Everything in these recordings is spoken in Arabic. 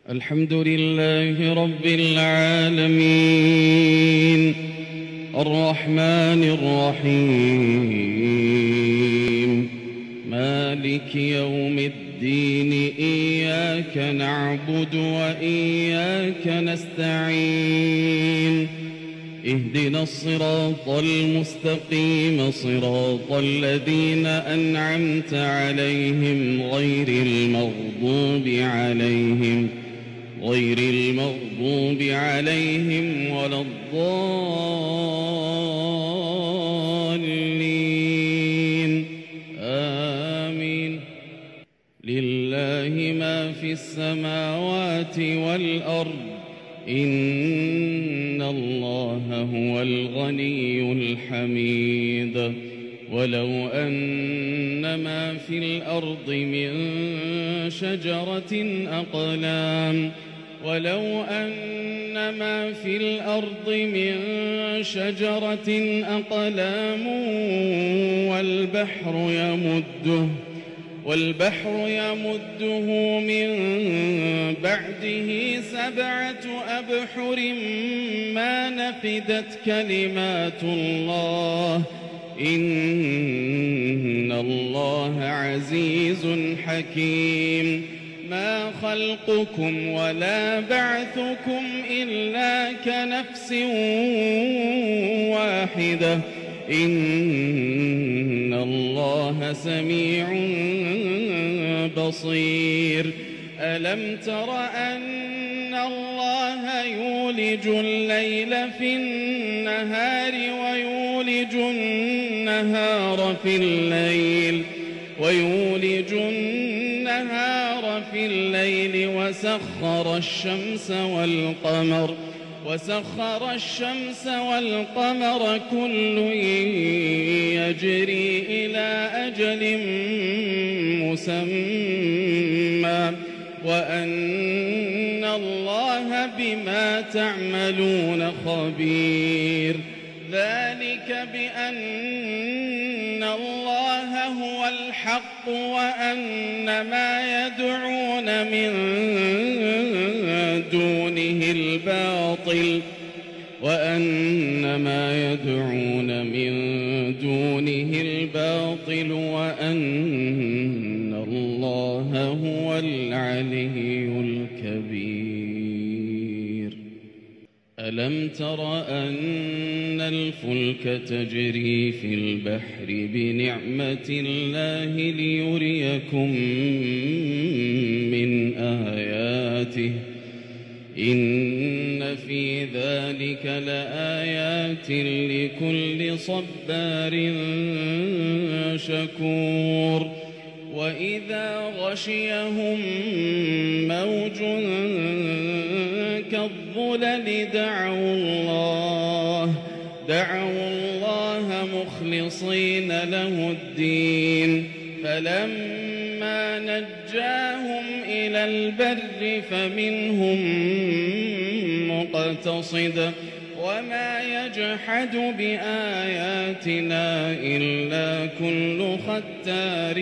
الحمد لله رب العالمين الرحمن الرحيم مالك يوم الدين إياك نعبد وإياك نستعين اهدنا الصراط المستقيم صراط الذين أنعمت عليهم غير المغضوب عليهم ولا الضالين آمين. لله ما في السماوات والأرض إن الله هو الغني الحميد. ولو أن ما في الأرض من شجرة أقلام والبحر يمده من بعده 7 أبحر ما نفدت كلمات الله إن الله عزيز حكيم. ما خلقكم ولا بعثكم إلا كنفس واحدة إن الله سميع بصير. ألم تر أن الله يولج الليل في النهار ويولج النهار في الليل وسخر الشمس والقمر كل يجري إلى أجل مسمى وأن الله بما تعملون خبير. ذلك بأن الله هو الحق وأن ما يدعون من دونه الباطل وأن الله هو العلي الكبير. ألم تر أن الفلك تجري في البحر بنعمة الله ليريكم من آياته إن في ذلك لآيات لكل صبار شكور. وإذا غشيهم موج كالظلل دعوا الله مخلصين له الدين فلما نجاهم إلى البر فمنهم مقتصد وما يجحد بآياتنا إلا كل ختار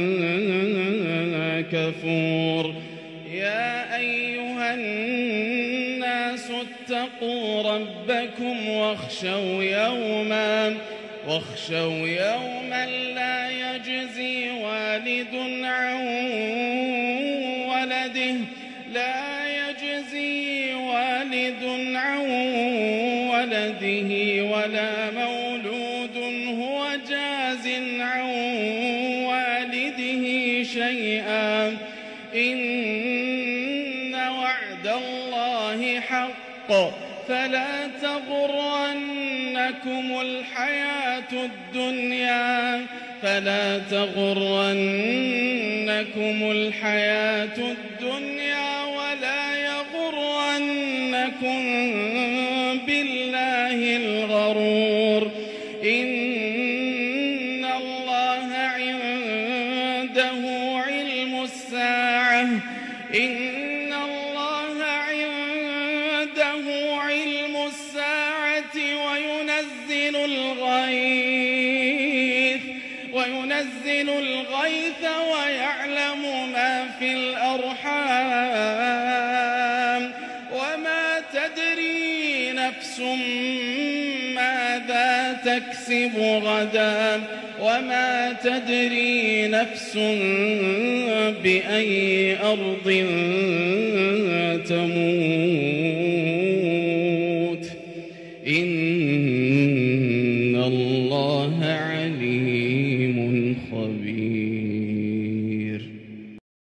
كفور. يا أيها الناس اتقوا ربكم واخشوا يوما لا يجزي والد عن ولده ولا مولود هو جاز عن والده شيئا إن وعد الله حق فلا تغرنكم الحياة الدنيا ولا يغرنكم بالله الغرور. إن الله عنده علم الساعة وينزل الغيث ويعلم ما في الأرحام نفس ماذا تكسب غدا وما تدري نفس بأي أرض تموت